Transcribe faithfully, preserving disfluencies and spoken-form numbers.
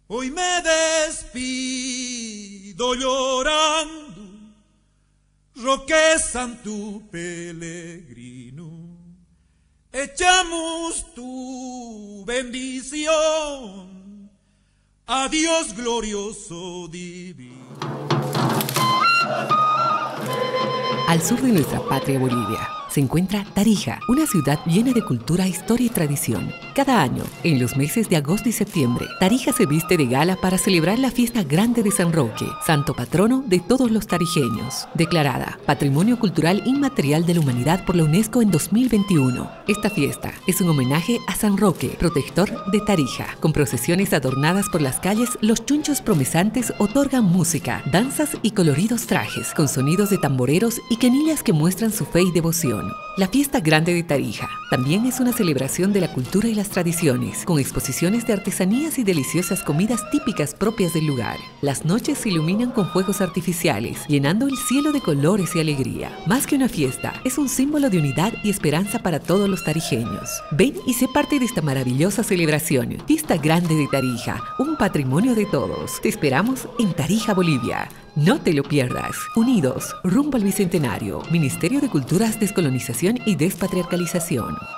Hoy me despido llorando, Roque Santo Peregrino, echamos tu bendición, adiós glorioso divino. Al sur de nuestra patria Bolivia se encuentra Tarija, una ciudad llena de cultura, historia y tradición. Cada año, en los meses de agosto y septiembre, Tarija se viste de gala para celebrar la fiesta grande de San Roque, santo patrono de todos los tarijeños, declarada Patrimonio Cultural Inmaterial de la Humanidad por la UNESCO en dos mil veintiuno. Esta fiesta es un homenaje a San Roque, protector de Tarija. Con procesiones adornadas por las calles, los chunchos promesantes otorgan música, danzas y coloridos trajes, con sonidos de tamboreros y quenillas que muestran su fe y devoción. La fiesta grande de Tarija también es una celebración de la cultura y las tradiciones, con exposiciones de artesanías y deliciosas comidas típicas propias del lugar. Las noches se iluminan con fuegos artificiales, llenando el cielo de colores y alegría. Más que una fiesta, es un símbolo de unidad y esperanza para todos los tarijeños. Ven y sé parte de esta maravillosa celebración. Fiesta grande de Tarija, un patrimonio de todos. Te esperamos en Tarija, Bolivia. No te lo pierdas. Unidos, rumbo al Bicentenario. Ministerio de Culturas, Descolonización y Despatriarcalización.